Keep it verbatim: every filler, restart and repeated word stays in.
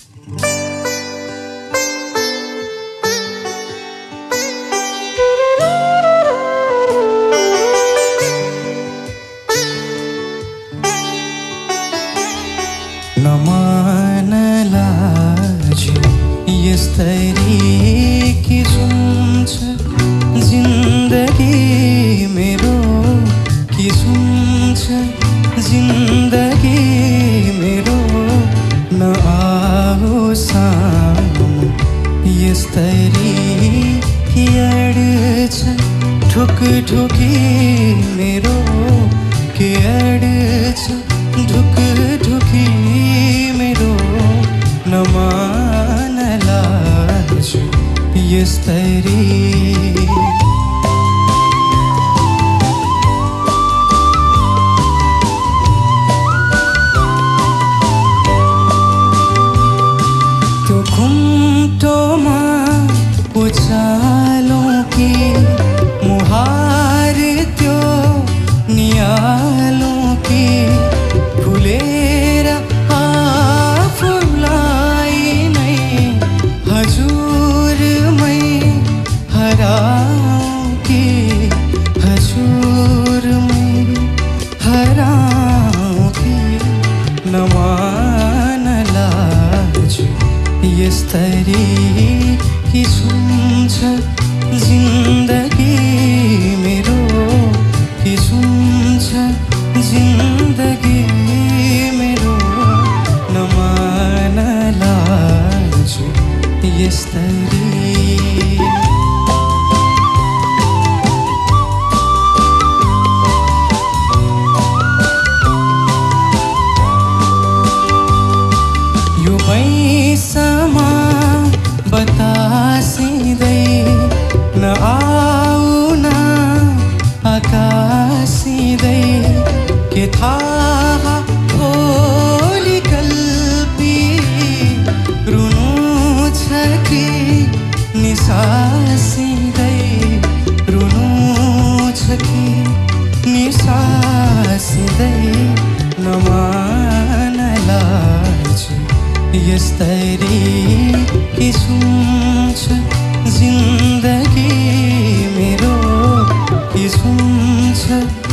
नमानला यस्तरी किसुम छ जिन्दगी मेरो, किसुम छ जिन्दगी मेरो। नआओ सामु यस्तरी कियड छ ठुक ठुकी मेरो, कियड छ ढुक ढुकी मेरो। नमानला यस्तरी त्यो घुम्टोमा उचालों की मुहार, त्यो नियालों की फुलेर आफूलाई नै हजुरमै हराऊं कि, हजुरमै हराऊं कि। नमानला यस्तरी किसुम छ जिन्दगी मेरो, किसुम छ जिन्दगी मेरो। नमानला यस्तरी यो बैसमा बतासिँदै नआउन आकासिँदै, के थाहा भोलि कल्पी रुनु छ कि निसासिँदै, रुनु छ कि निसासिँदै। नमानला यस्तरी किसुम छ जिन्दगी मेरो, किसुम छ